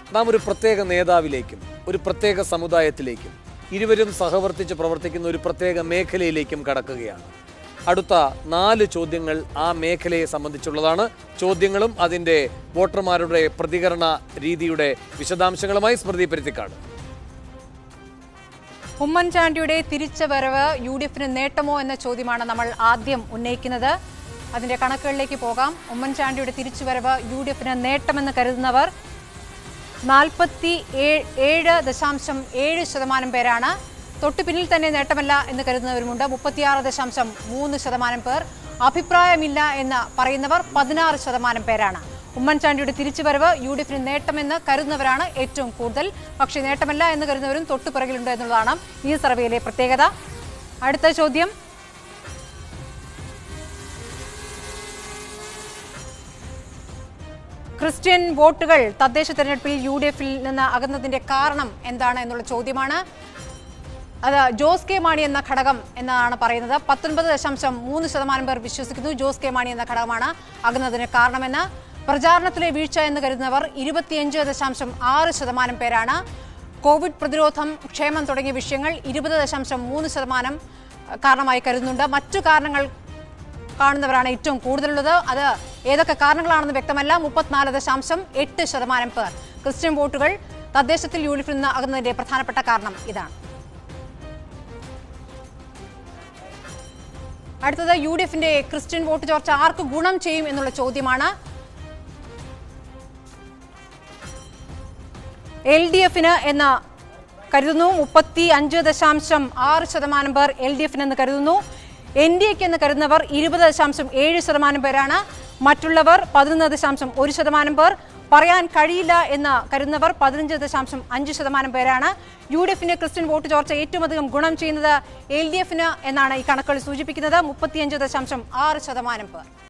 നാം ഒരു പ്രത്യേക നേതാവിലേക്കും ഒരു പ്രത്യേക സമുദായത്തിലേക്കും ഇരുവരും സഹവർത്തിച്ച് പ്രവർത്തിക്കുന്ന ഒരു പ്രത്യേക മേഖലയിലേക്കും കടക്കുകയാണ്. അടുത്ത 4 ചോദ്യങ്ങൾ ആ മേഖലയെ സംബന്ധിച്ചുള്ളതാണ്. ചോദ്യങ്ങളും അതിൻ്റെ വോട്ടർമാരുടെ പ്രതികരണ രീതിയുടെ വിശദാംശങ്ങളുമായി സ്മൃതി പരുത്തിക്കാട്. ഉമ്മൻചാണ്ടിയുടെ തിരിച്ചുവരവ് UDF-ന് നേട്ടമോ എന്ന ചോദ്യമാണ് നമ്മൾ ആദ്യം ഉന്നയിക്കുന്നത്. അതിന്റെ കണക്കുകളിലേക്ക് പോകാം. ഉമ്മൻചാണ്ടിയുടെ തിരിച്ചുവരവ് UDF-ന് നേട്ടമെന്ന് കരുതുന്നവർ 47.7% പേരാണ്. തൊട്ടു പിന്നിൽ തന്നെ നേട്ടമല്ല എന്ന് കരുതുന്നവരുമുണ്ട്. 36.3% പേർ. അഭിപ്രായമില്ല എന്ന് പറയുന്നവർ 16% പേരാണ്. ഉമ്മൻചാണ്ടിയുടെ തിരിച്ചുവരവ് UDF-ന് നേട്ടമെന്ന് കരുതുന്നവരാണ് ഏറ്റവും കൂടുതൽ. പക്ഷേ നേട്ടമല്ല എന്ന് കരുതുന്നവരും തൊട്ടുപിറകിലുണ്ട് എന്നുള്ളതാണ് ഈ സർവേയിലെ പ്രത്യേകത. അടുത്ത ചോദ്യം, ക്രിസ്ത്യൻ വോട്ടുകൾ തദ്ദേശ തെരഞ്ഞെടുപ്പിൽ UDF-ൽ നിന്ന് അകന്നതിന്റെ കാരണം എന്താണ് എന്നുള്ള ചോദ്യമാണ്. അത് ജോസ് കെ മാണി എന്ന ഘടകം എന്നാണ് പറയുന്നത്. 19.3% പേർ വിശ്വസിക്കുന്നു ജോസ് കെ മാണി എന്ന ഘടകമാണ് അകന്നതിന് കാരണമെന്ന്. പ്രചാരണത്തിലെ വീഴ്ച എന്ന് കരുതുന്നവർ 25.6% പേരാണ്. കോവിഡ് പ്രതിരോധം, ക്ഷേമം തുടങ്ങിയ വിഷയങ്ങൾ 20.3% കാരണമായി കരുതുന്നുണ്ട്. മറ്റു കാരണങ്ങൾ കാണുന്നവരാണ് ഏറ്റവും കൂടുതലുള്ളത്. അത് ഏതൊക്കെ കാരണങ്ങളാണെന്ന് വ്യക്തമല്ല. 34.8% പേർ. ക്രിസ്ത്യൻ വോട്ടുകൾ തദ്ദേശത്തിൽ UDF-ൽ നിന്ന് അകന്നതിന്റെ പ്രധാനപ്പെട്ട കാരണം ഇതാണ്. അടുത്തത് UDF-ന്റെ ക്രിസ്ത്യൻ വോട്ട് ചോർച്ച ആർക്ക് ഗുണം ചെയ്യും എന്നുള്ള ചോദ്യമാണ്. LDF-ന് എന്ന് കരുതുന്നു 35.6% പേർ LDF-ന് എന്ന് കരുതുന്നു. NDA-ക്ക് എന്ന് കരുതുന്നവർ 20.7% പേരാണ്. മറ്റുള്ളവർ 11.1% പേർ. പറയാൻ കഴിയില്ല എന്ന് കരുതുന്നവർ 15.5% പേരാണ്. UDF-ന്റെ ക്രിസ്ത്യൻ വോട്ട് ചോർച്ച ഏറ്റവും അധികം ഗുണം ചെയ്യുന്നത് LDF-ന് എന്നാണ് ഈ കണക്കുകൾ സൂചിപ്പിക്കുന്നത്. 35.6% പേർ.